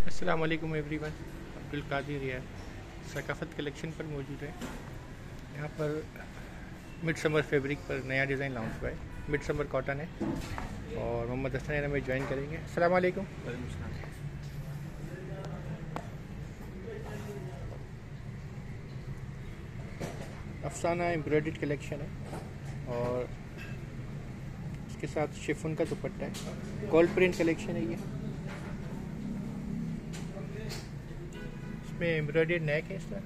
अस्सलाम वालेकुम एवरीवन। अब्दुल कादिर है सकाफ़त कलेक्शन पर मौजूद है। यहाँ पर मिड समर फैब्रिक पर नया डिज़ाइन लॉन्च हुआ है। मिड समर कॉटन है और मोहम्मद हसन हमें ज्वाइन करेंगे। अस्सलाम वालेकुम। अफसाना एम्ब्रॉयडर्ड कलेक्शन है और इसके साथ शिफॉन का दुपट्टा है। गोल्ड प्रिंट कलेक्शन है ये। इसमें एम्ब्रॉयडर्ड नेक है। इस तरह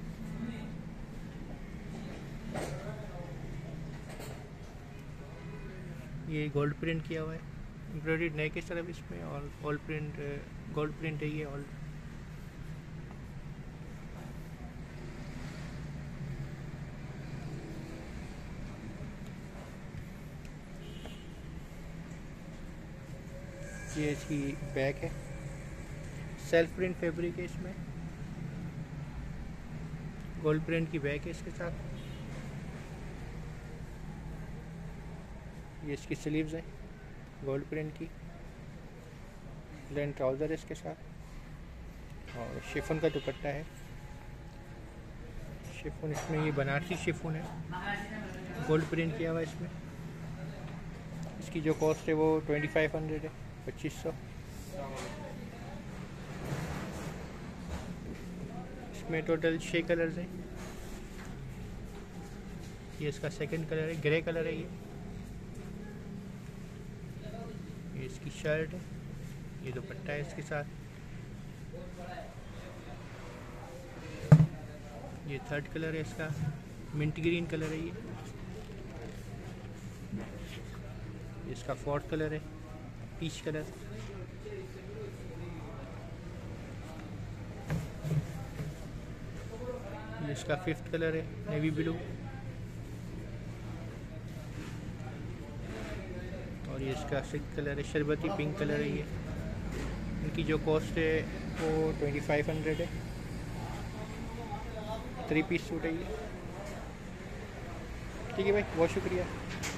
ये गोल्ड प्रिंट किया हुआ है। एम्ब्रॉयडर्ड नेक इस तरफ इसमें और गोल्ड प्रिंट है ये। ऑल ये इसकी बैक है। सेल्फ प्रिंट फैब्रिक है। इसमें गोल्ड प्रिंट की बैक है इसके साथ। ये इसकी स्लीव्स हैं गोल्ड प्रिंट की। प्लेन ट्राउज़र है इसके साथ और शिफॉन का दुपट्टा है। शिफॉन इसमें ये बनारसी शिफॉन है। गोल्ड प्रिंट किया हुआ है इसमें। इसकी जो कॉस्ट है वो 2500 है, 2500। इसमें टोटल 6 कलर्स हैं। ये इसका सेकंड कलर है, ग्रे कलर है ये इसकी शर्ट है। ये दुपट्टा है इसके साथ। ये थर्ड कलर है इसका, मिंट ग्रीन कलर है ये इसका फोर्थ कलर है, पीच कलर। ये इसका फिफ्थ कलर है, नेवी ब्लू। और ये इसका सिक्स कलर है, शरबती पिंक कलर है ये। इनकी जो कॉस्ट है वो 2500 है। 3 पीस सूट है ये। ठीक है भाई, बहुत शुक्रिया।